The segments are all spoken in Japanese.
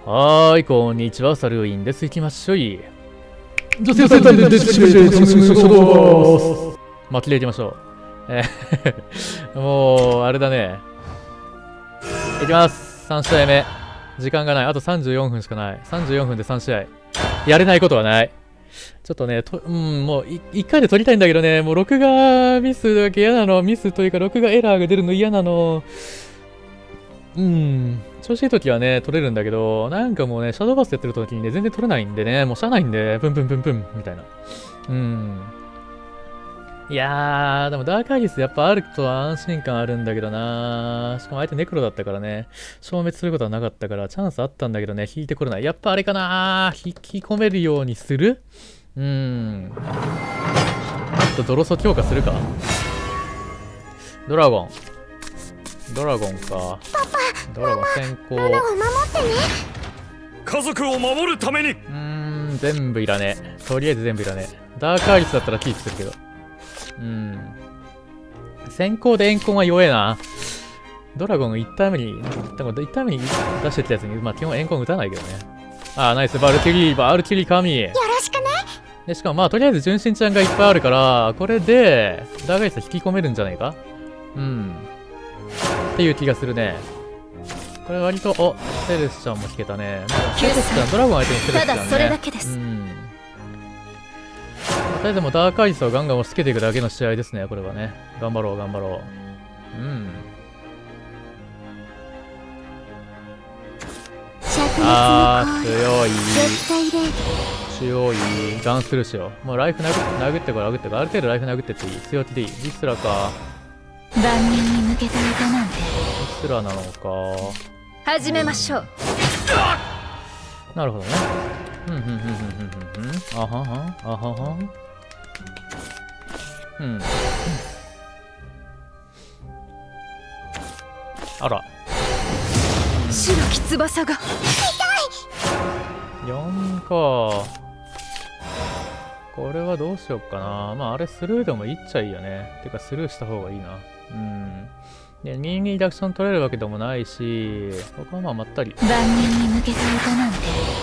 はーい、こんにちは、サルウィンです。行きましょう。女性戦隊で巻きでいきましょう。もう、あれだね。いきます。3試合目。時間がない。あと34分しかない。34分で3試合。やれないことはない。ちょっとね、もう1回で取りたいんだけどね、もう録画ミスだけ嫌なの。ミスというか、録画エラーが出るの嫌なの。調子いい時はね、取れるんだけど、なんかもうね、シャドーバスやってる時にね、全然取れないんでね、もうしゃあないんで、プンプンプンプン、みたいな。いやー、でもダークアイリスやっぱあると安心感あるんだけどなー。しかも相手ネクロだったからね、消滅することはなかったから、チャンスあったんだけどね、引いてこれない。やっぱあれかなー、引き込めるようにする？ちょっとドロソ強化するか。ドラゴンか。ドラゴン先行。 ママを守ってね。 家族を守るために。 全部いらねえ。とりあえず全部いらねえ。ダークアイリスだったらキープするけど。先行でエンコンは弱えな。ドラゴン1ターン目に、1ターン目に出してきたやつに、まあ基本エンコン打たないけどね。ああ、ナイス。バルキリー神。 よろしくね。 で、しかもまあとりあえず純真ちゃんがいっぱいあるから、これで、ダークアイリス引き込めるんじゃないか？っていう気がするね。これ割と、セレスちゃんも引けたね。セレスちゃん、ドラゴン相手にセレスちゃんね。 ただそれだけです。 とりあえずもダークアイリスをガンガン押し付けていくだけの試合ですね、これはね。頑張ろう。強い。強い。ガンスルーしよう。もうライフ殴ってこい。ある程度ライフ殴ってっていい。強気でいい。リスラか。 万人に向けた歌なんて。 リスラなのか。 始めましょう。 なるほどね。あははあら。 白き翼が。 4か。これはどうしよっかな。まああれスルーでもいっちゃいいよね。てかスルーした方がいいな。で、2リダクション取れるわけでもないし、ここはまあまったり。 万人に向けた歌なんて。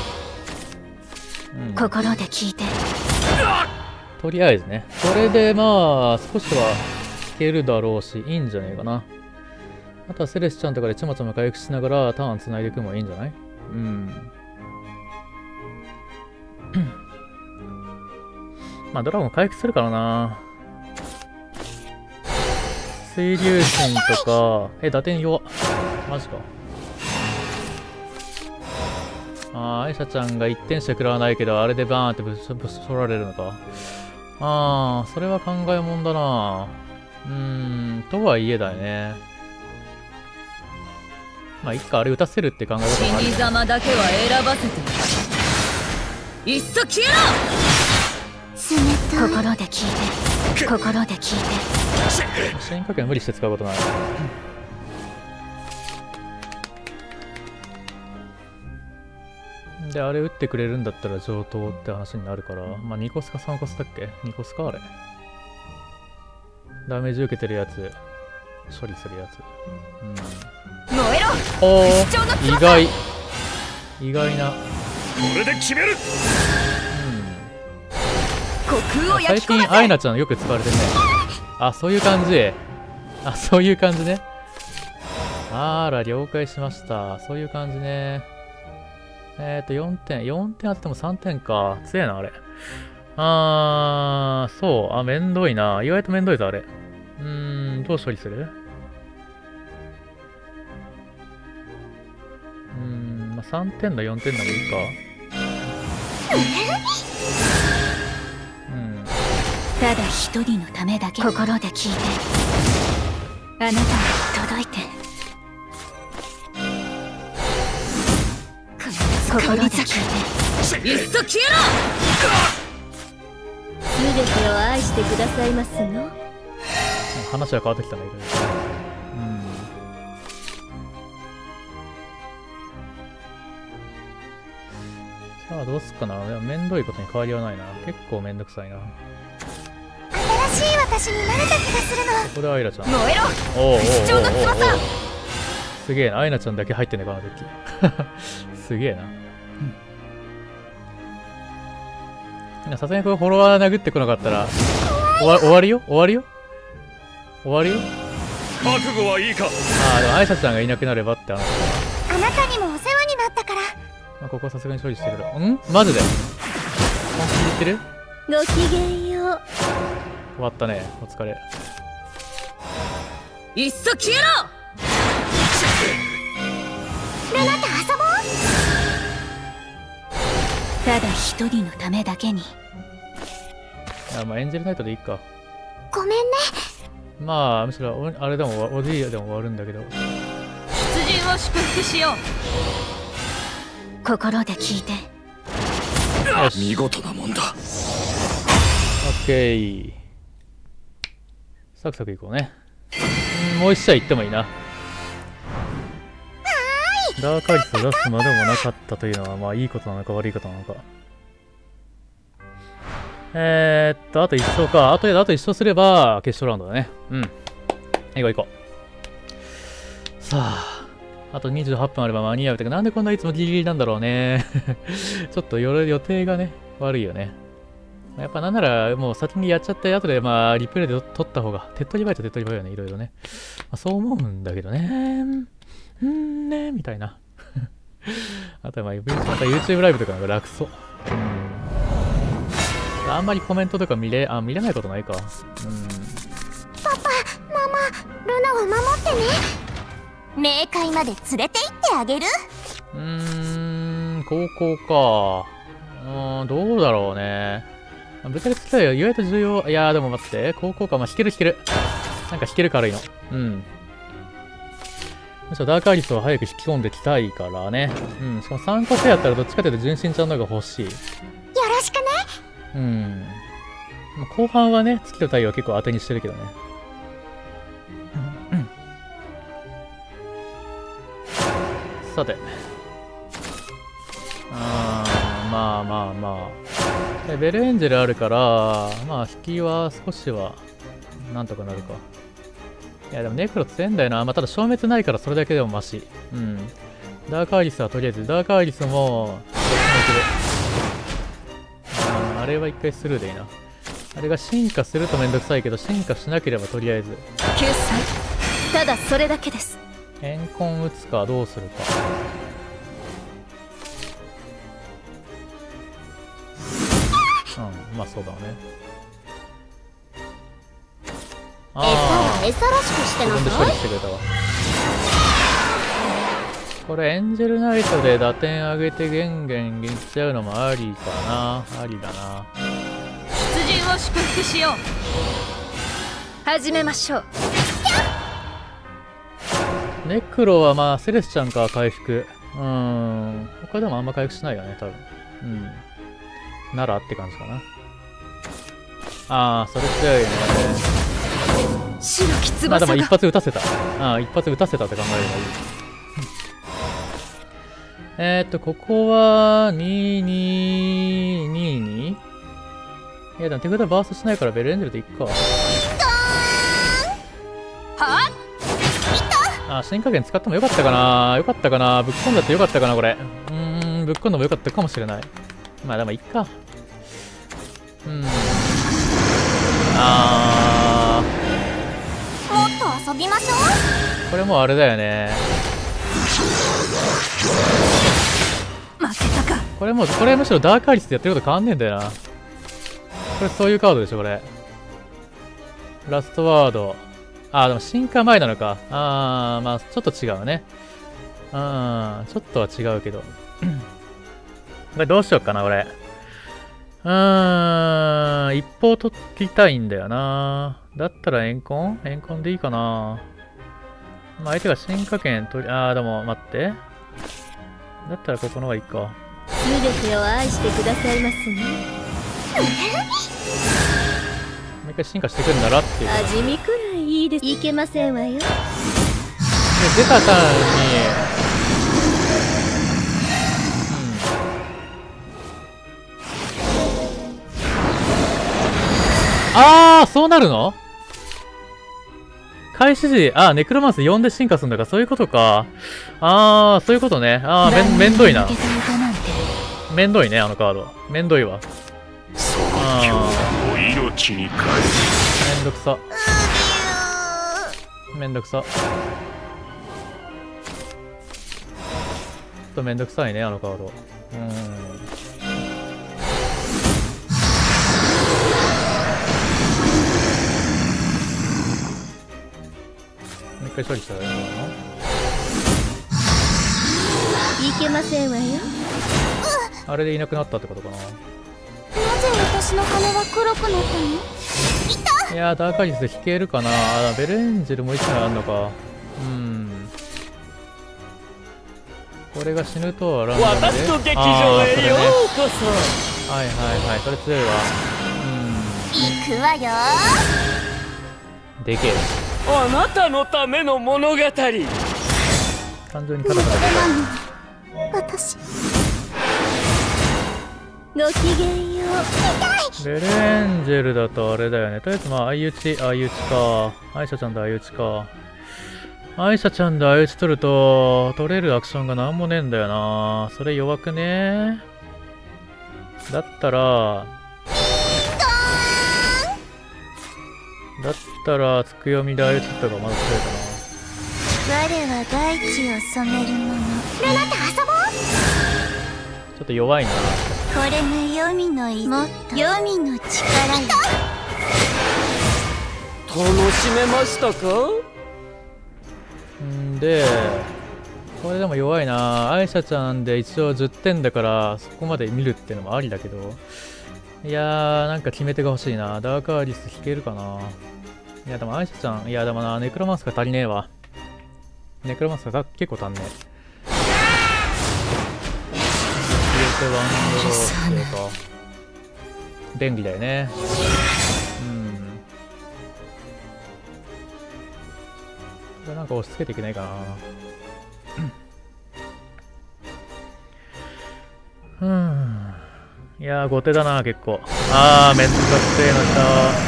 心で聞いて。 とりあえずね。これでまあ、少しは弾けるだろうし、いいんじゃねえかな。あとはセレスちゃんとかでちまちま回復しながらターン繋いでいくのもいいんじゃない？まあ、ドラゴン回復するからな。水流神とか、打点弱。マジか。アイシャちゃんが1点しか食らわないけど、あれでバーンってぶっ取られるのか。それは考えもんだな。とはいえだよね。まあ、いっか、あれ打たせるって考え方もある。 死に様だけは選ばせて。いっそ消えろ。心で聞いて。心で聞いて。 支援加減無理して使うことない。で、あれ打ってくれるんだったら上等って話になるから、まあ2コスか3コスだっけ？ 2 コスかあれ。ダメージ受けてるやつ、処理するやつ。 燃えろ。 意外な。 これで決める。 最近アイナちゃんよく使われてるね。そういう感じ。そういう感じね。了解しました。そういう感じね。4点あっても3点か。強えな、あれ。そう。めんどいな。意外とめんどいぞ、あれ。どう処理する？まあ、3点だ、4点でもいいか。 ただ一人のためだけ心で聞いて。あなたに届いて。心で聞いて。いっそ消えろ。全てを愛してくださいますの。 話は変わってきたんだけど。さあどうすっかな。めんどいことに変わりはないな。結構めんどくさいな。 新しい私に慣れた気がするの。 ここでアイナちゃん。 燃えろ。不死鳥の翼。 すげえな。アイナちゃんだけ入ってんね、このデッキ。 すげえな。さすがにこれフォロワー殴ってこなかったら終わりよ。 覚悟はいいか。 ああ、でもアイシャちゃんがいなくなればって話。 あなたにもお世話になったから。 まあ、ここさすがに処理してくる。マジで本気で言ってる？ ごきげんよう。 終わったね。お疲れ。 いっそ消えろ。ルナと遊ぼう。ただ一人のためだけに。 まあエンジェルナイトでいいか。 ごめんね。 まあむしろあれでもおじいでも終わるんだけど。 出陣を祝福しよう。心で聞いて。 よし、 見事なもんだ。 オッケー。サクサクいこうね。もう一試合行ってもいいな。ダークアリスを出すまでもなかったというのはまあいいことなのか悪いことなのか。あと1勝か。あと1勝すれば決勝ラウンドだね。行こう。さあ、あと28分あれば間に合う。てか、なんでこんないつもギリギリなんだろうね。ちょっと予定がね、悪いよね。やっぱなんならもう先にやっちゃって後でまあリプレイで撮った方が手っ取り早いと手っ取り早いよね、いろいろね。そう思うんだけどね。みたいな。あとはまあ YouTube ライブとかの方が楽そう。あんまりコメントとか見れないことないか。パパ、 ママ、ルナを守ってね。冥界まで連れて行ってあげる。 高校か。どうだろうね。ぶっちゃけつきたいよ。意外と重要。いやーでも待って。高校か。まあ、弾ける。なんか弾ける軽いの。むしろダークアリスを早く引き込んできたいからね。しかも3個手やったらどっちかというと純真ちゃんの方が欲しい。 よろしくね。 後半はね、月と太陽は結構当てにしてるけどね。さて。まあ。ベルエンジェルあるから、まあ、引きは少しは、なんとかなるか。いや、でもネクロ強いんだよな。まあ、ただ消滅ないからそれだけでもマシ。ダークアリスはとりあえず、ダークアリスも、あれは一回スルーでいいな。あれが進化するとめんどくさいけど、進化しなければとりあえず。 救済。ただそれだけです。 怨恨打つかどうするか。まあそうだね。 餌らしくしてなさい。 自分で処理してくれたわ。これエンジェルナイトで打点上げてゲンいっちゃうのもありかな。ありだな。 出陣を祝福しよう。始めましょう。 ネクロはまあセレスちゃんか回復。他でもあんま回復しないよね、多分。ならって感じかな。それ強いね。 白き翼が。 まあでも一発撃たせた。一発撃たせたって考えればいい。ここは、222? いや、でも手札バーストしないからベルエンジェルでいっか。進化源使ってもよかったかな。ぶっ込んだってよかったかな、これ。ぶっ込んでもよかったかもしれない。まあでもいっか。 もっと遊びましょう。 これもうあれだよね。 負けたか。 これむしろダークアリスでやってること変わんねえんだよな。これそういうカードでしょ、これ。ラストワード。でも進化前なのか。まあちょっと違うね。ちょっとは違うけど。これどうしようかな、これ。一方取りたいんだよな。だったら怨恨でいいかな。まあ相手が進化権取り、でも待って。だったらここの方がいいか。 すべてを愛してくださいますね。 もう一回進化してくるんだらっていう。 味見くらいいいです。いけませんわよ。で、 出たターンに、そうなるの？ 開始時、ネクロマンス4で進化するんだから、そういうことか。そういうことね。めんどいな。めんどいね、あのカード。めんどいわ。 その今日を命に変えめんどくさ。めんどくさ。ちょっとめんどくさいね、あのカード。もう一回処理したらいいのかいけませんわよ。 な。あれでいなくなったってことかな。 なぜ私の羽は黒くなったの？ いやー、ダーカリス引けるかな。ベルエンジェルもう一枚あんのか。これが死ぬとはランダムで。 私の劇場へようこそ。 はいはいはい、それ強いわ。 行くわよ。 でけえ。 あなたのための物語。 単純にただただでかい。 私。ごきげんよう。 ベルエンジェルだとあれだよね。とりあえずまあ相打ちか。アイシャちゃんで相打ちか。アイシャちゃんで相打ち取ると取れるアクションがなんもねえんだよな。それ弱くね。だったらつくよみで相打ち取った方がまだ強いかな。 我は大地を染めるもの。ルナと遊ぼう。 ちょっと弱いな。 これが黄泉の泉。もっと黄泉の力よ。 楽しめましたか？ で、これでも弱いな。アイシャちゃんで一応10点だからそこまで見るっていうのもありだけど、いやー、なんか決め手が欲しいな。ダークアリス引けるかな。いやでもアイシャちゃん、いやでもな、ネクロマンスが足りねえわ。ネクロマンスが結構足んねえ。ワンドローっていうか便利だよね。これなんか押し付けていけないかな。いやー後手だな結構。めんどくせえの来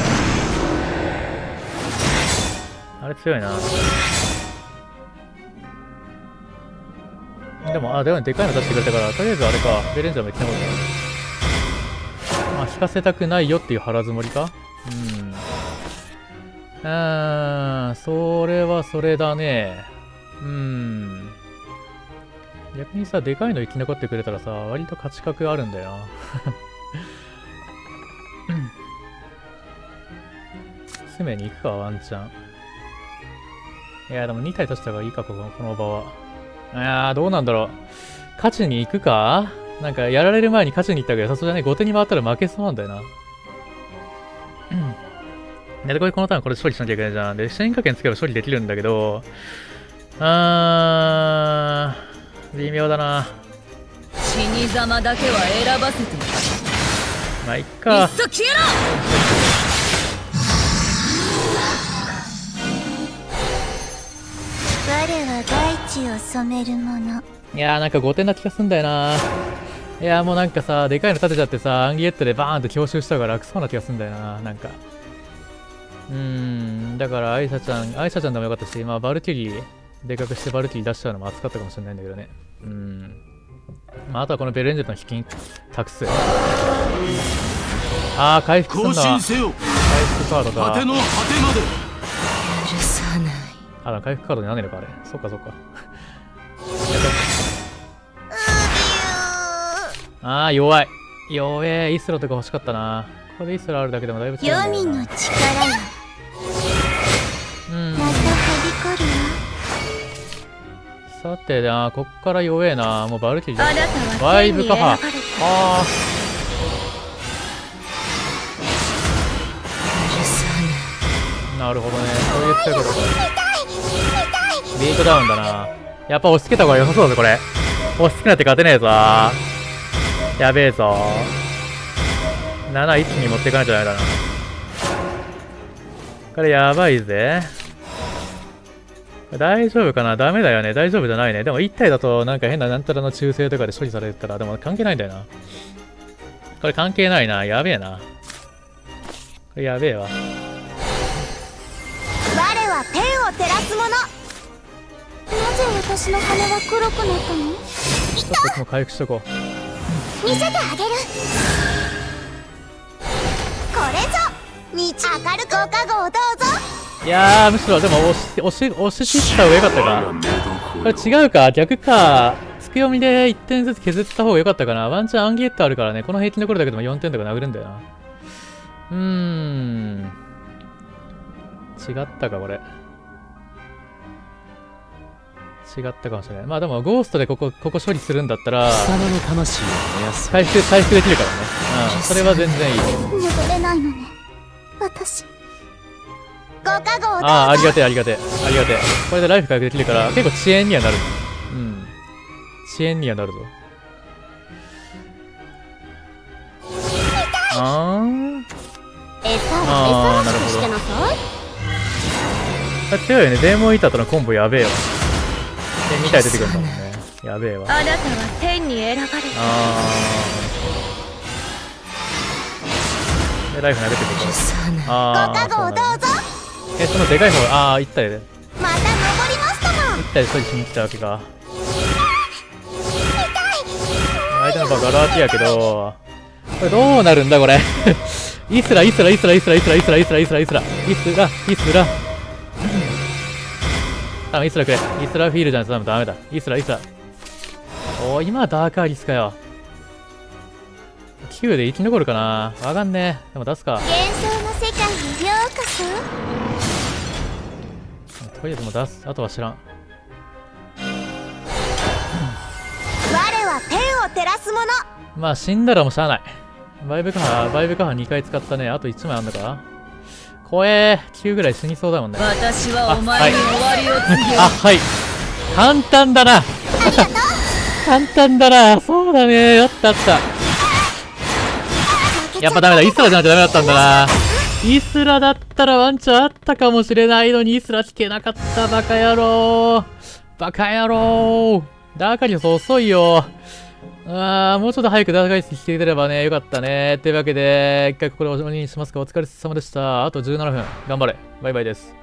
た。あれ強いな。でも、でかいの出してくれたから、とりあえずあれか、ベレンジャーも言ってなかったね。引かせたくないよっていう腹積もりか。それはそれだね。逆にさ、でかいの生き残ってくれたらさ、割と勝ち確あるんだよな。攻めに行くか、ワンチャン。いや、でも2体出した方がいいか、この場は。どうなんだろう。勝ちに行くか？なんか、やられる前に勝ちに行ったけど、さすがに後手に回ったら負けそうなんだよな。で、このターンこれ処理しなきゃいけないじゃん。で、進化圏つけば処理できるんだけど、微妙だな。 死に様だけは選ばせて。 まあ、いっか。 いっそ消えろ！ 我は大地を染めるもの。 いやーなんか後手な気がすんだよな。いやーもうなんかさ、でかいの立てちゃってさ、アンギエットでバーンって強襲した方が楽そうな気がすんだよな。なんか。だからアイシャちゃんでもよかったし、まあバルキリー、でかくしてバルキリー出しちゃうのも熱かったかもしれないんだけどね。まああとはこのベレンジェットの引きに託す。回復すんだ。回復カードか。 果ての果てまで。 許さない。 回復カードになんねえのかあれ。そっかそっか。弱い。弱え。イスロとか欲しかったな。これでイスロあるだけでもだいぶ違うんだよな。 黄泉の力よ。またはびこるさてな、こっから弱えな。もうバルキリーわ。あなたはワイブカハ。 許さない。 なるほどね。そういう使い方か。ビートダウンだな。やっぱ押し付けた方が良さそうだぜ、これ。押し付けないって勝てねえぞ。やべえぞ。7一気に持っていかないとダメだな。これやばいぜ。大丈夫かな？ダメだよね。大丈夫じゃないね。でも1体だとなんか変ななんたらの忠誠とかで処理されてたら、でも関係ないんだよな。これ関係ないな。やべえな。これやべえわ。 我は天を照らすもの。なぜ私の羽は黒くなったの？ ちょっとこっちも回復しとこう。 見せてあげる。これぞ明るくご加護をどうぞ。 いやー、むしろでも押し切った方が良かったか。これ違うか、逆か。つく読みで1点ずつ削った方が良かったかな。ワンチャンアンゲットあるからね、この平均残るだけでも4点とか殴るんだよな。違ったか、これ。違ったかもしれない。まあでも、ゴーストでここ処理するんだったら、 貴様の魂を燃やす。 回復できるからね。それは全然いい。 戻れないのね、私。ご加護をどうぞ。 ありがてえ。これでライフ回復できるから、結構遅延にはなる。遅延にはなるぞ。 餌は餌らしくしてなさい。 これ強いよね。デーモンイーターとのコンボやべえわ。2体出てくるんだもんね。やべえわ。 あなたは天に選ばれた。 で、ライフ投げてくる。 ご加護をどうぞ。 そのでかい方、1体で。 また登りましたもん。 1体で処理しに来たわけか。相手のバカガラーティやけど、これどうなるんだこれ。イスラ。頼む、イスラフィールじゃないとダメだ。イスラ。今はダークアリスかよ。9で生き残るかな。わかんねえ。でも出すか。 幻想の世界にようこそ。 とりあえずもう出す。あとは知らん。 我は天を照らすもの。 まあ死んだらもうしゃあない。バイブカハ2回使ったね。あと1枚あんだから。怖えー。9ぐらい死にそうだもんね。 私はお前に終わりを告げる。 はい。簡単だな。簡単だな。そうだね。やった。やっぱダメだ。イスラじゃなきゃダメだったんだな。イスラだったらワンチャンあったかもしれないのにイスラ聞けなかった。バカ野郎。ダーカリス遅いよ。もうちょっと早くダーカリス聞けてればね、よかったね。というわけで、一回ここでおしまいにしますか。お疲れ様でした。あと17分。頑張れ。バイバイです。